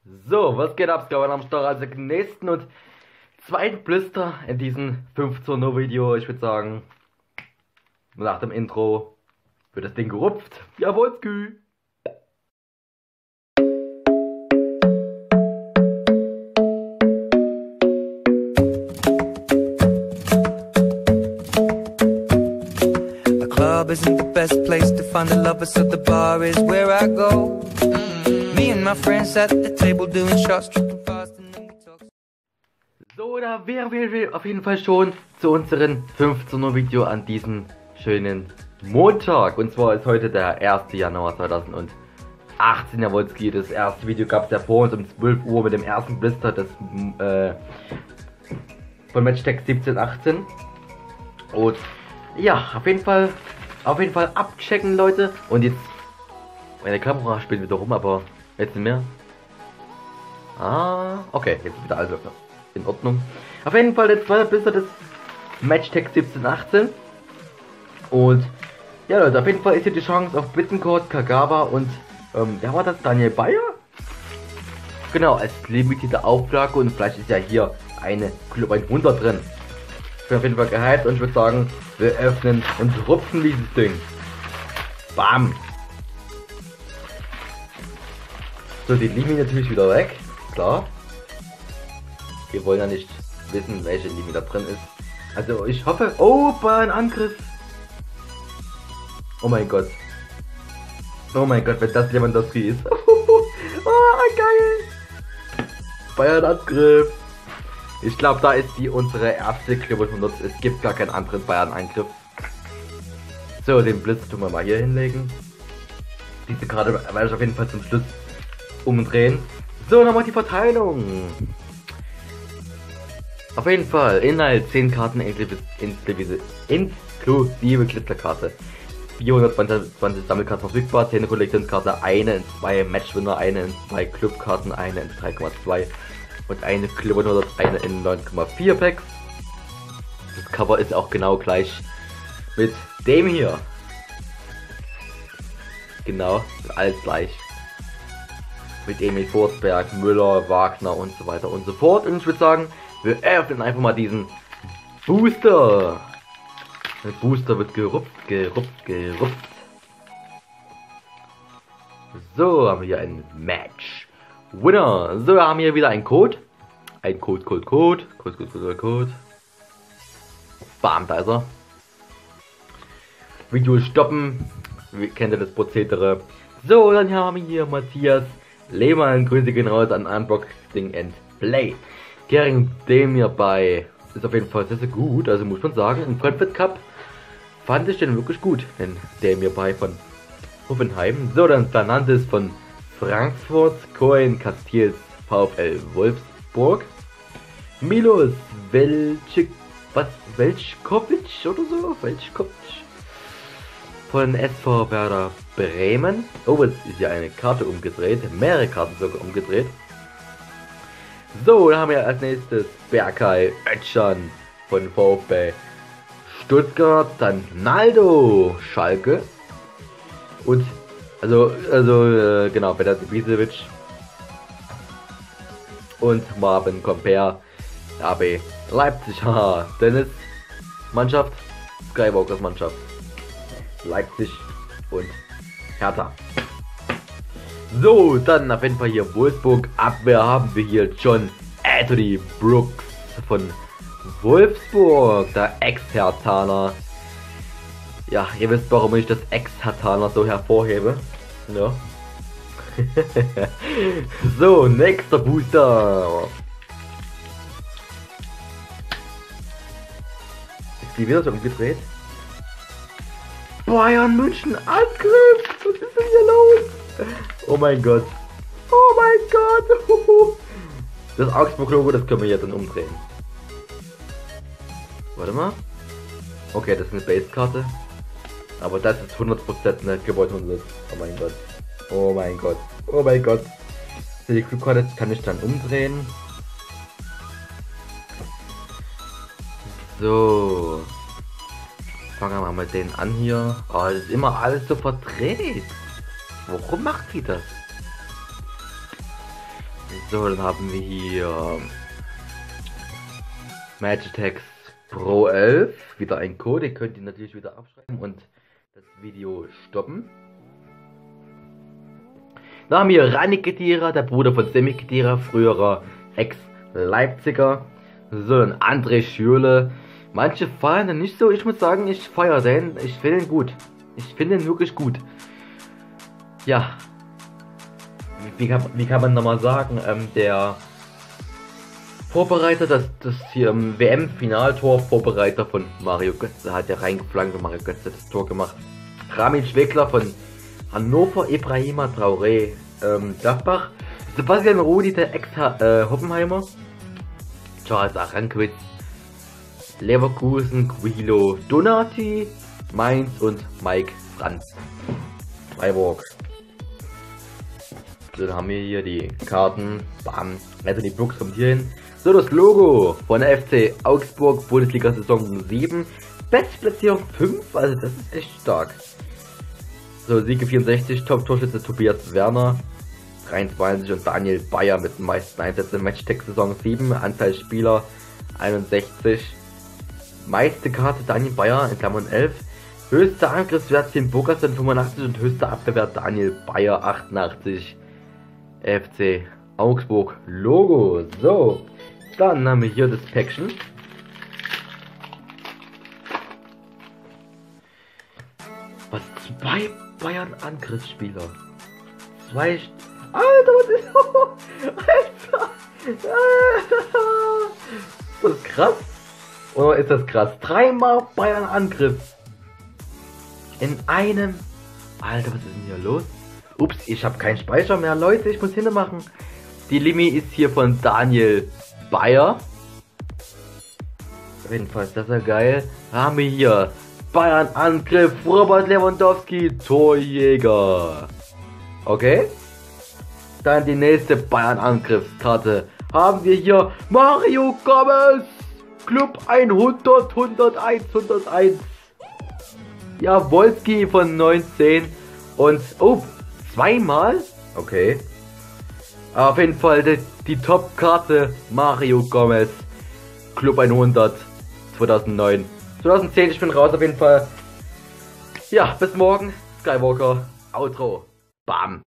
So, was geht ab, Scout am Start? Also nächsten und zweiten Blister in diesem 15 Uhr Video. Ich würde sagen, nach dem Intro wird das Ding gerupft. Jawohl, Skü. The club isn't the best place to find the lovers, so the bar is where I go. Me and my friends at the table doing shots, tripping fast and then we talk. So, da wären wir auf jeden Fall schon zu unserem 15 Uhr Video an diesem schönen Montag. Und zwar ist heute der 1. Januar 2018. Jawohl, Ski. Das erste Video gab es ja vor uns um 12 Uhr mit dem ersten Blister des von Matchtech 1718. Und ja, auf jeden Fall abchecken, Leute. Und jetzt, meine Kamera spielt wieder rum, aber jetzt nicht mehr. Ah, okay, jetzt ist wieder alles in Ordnung. Auf jeden Fall der zweite Blister des Matchtech 1718. Und ja, Leute, auf jeden Fall ist hier die Chance auf Bittencourt, Kagawa und wer war das? Daniel Bayer? Genau, als limitierte Auflage, und vielleicht ist ja hier eine Club 100 drin. Ich bin auf jeden Fall gehypt und ich würde sagen, wir öffnen und rupfen dieses Ding. Bam! So, die Linie natürlich wieder weg, klar. Wir wollen ja nicht wissen, welche Linie da drin ist. Also ich hoffe... Oh, ein Angriff! Oh mein Gott. Oh mein Gott, wenn das Lewandowski ist. Oh, geil! Bayern-Angriff! Ich glaube, da ist unsere erste Club 100. Es gibt gar keinen anderen Bayern-Angriff. So, den Blitz tun wir mal hier hinlegen. Diese Karte werde ich auf jeden Fall zum Schluss umdrehen. So, nochmal die Verteilung. Auf jeden Fall, Inhalt 10 Karten inklusive Glitzerkarte. 420 Sammelkarten verfügbar, 10 Kollektionskarte, eine in 2 Matchwinner, eine in 2 Clubkarten, eine in 3,2 und eine Club 100, eine in 9,4 Packs. Das Cover ist auch genau gleich mit dem hier. Genau, alles gleich. Mit Emil Forsberg, Müller, Wagner und so weiter und so fort. Und ich würde sagen, wir öffnen einfach mal diesen Booster. Der Booster wird gerupft. So, haben wir hier ein Match. Winner. So, wir haben hier wieder einen Code. Ein Code. Bam, da ist er. Video stoppen. Wie kennt ihr das Prozedere? So, dann haben wir hier Matthias Lehmann. Grüße gehen raus an Unboxing and Play. Gering Demir bei ist auf jeden Fall sehr, sehr gut. Also muss man sagen, im Frankfurt Cup fand ich den wirklich gut. Denn Demir bei von Hoffenheim. So, dann Fernandes von Frankfurt. Cohen Castils VfL Wolfsburg. Milos Velčković oder so? Velčković von SV Werder Bremen. Oh, jetzt ist ja eine Karte umgedreht. Mehrere Karten sogar umgedreht. So, dann haben wir als nächstes Berkay Özcan von VfB Stuttgart. Dann Naldo Schalke. Und, genau, Vedat Ibisevic. Und Marvin Comper, RB Leipzig. Haha, Dennis Mannschaft, Skywalkers Mannschaft. Leipzig und Hertha. So, dann auf jeden Fall hier Wolfsburg. Abwehr haben wir hier John Anthony Brooks von Wolfsburg, der Ex-Herthaner. Ja, ihr wisst, warum ich das Ex-Herthaner so hervorhebe. Ja. So, nächster Booster. Ist die wieder so umgedreht? Bayern München Angriff! Was ist denn hier los? Oh mein Gott. Oh mein Gott. Das Augsburg-Logo, das können wir jetzt dann umdrehen. Warte mal. Okay, das ist eine Base-Karte. Aber das ist 100% eine Gebäude 100. Oh mein Gott. Oh mein Gott. Oh mein Gott. Die Clubkarte kann ich dann umdrehen. So. Fangen wir mal mit denen an hier. Oh, das ist immer alles so verdreht. Warum macht die das? So, dann haben wir hier Magitex Pro 11. Wieder ein Code, ihr könnt ihn natürlich wieder abschreiben und das Video stoppen. Dann haben wir Rani Khedira, der Bruder von Semi Khedira, früherer Ex-Leipziger. So, dann André Schürrle. Manche feiern den nicht so, ich muss sagen, ich feiere den. Ich finde ihn gut. Ich finde ihn wirklich gut. Ja. Wie kann man nochmal sagen, der Vorbereiter, das hier WM-Finaltor-Vorbereiter von Mario Götze hat ja reingeflankt und Mario Götze das Tor gemacht. Ramin Schwegler von Hannover, Ibrahima Traoré, Gladbach, Sebastian Rudi, der Ex-Hoppenheimer, Charles Arankwitz, Leverkusen, Guido Donati, Mainz und Mike Franz. Freiburg. So, dann haben wir hier die Karten. Bam. Also die Box kommt hier hin. So, das Logo von der FC Augsburg, Bundesliga Saison 7. Bestplatzierung 5, also das ist echt stark. So, Siege 64, Top-Torschütze Tobias Werner, 23 und Daniel Bayer mit den meisten Einsätzen. Matchtech Saison 7, Anzahl Spieler 61. Meiste Karte Daniel Bayer in Klammern 11. Höchster Angriffswert 10 Burgerson 85 und höchster Abwehrwert Daniel Bayer 88. FC Augsburg Logo. So, dann haben wir hier das Päckchen. Was? 2 Bayern Angriffsspieler. 2. Alter, was ist Alter! Ist das krass? Oder ist das krass? 3-mal Bayern Angriff. In einem. Alter, was ist denn hier los? Ups, ich habe keinen Speicher mehr, Leute, ich muss hinmachen. Die Limi ist hier von Daniel Bayer. Jedenfalls, das ist ja geil. Haben wir hier Bayern Angriff, Robert Lewandowski, Torjäger. Okay. Dann die nächste Bayern Angriffskarte. Haben wir hier Mario Gomez, Club 100, 101, 101. Ja, Wolski von 19 und oh, 2-mal? Okay. Auf jeden Fall die Top-Karte Mario Gomez, Club 100, 2009. 2010, ich bin raus auf jeden Fall. Ja, bis morgen. Skywalker, Outro. Bam.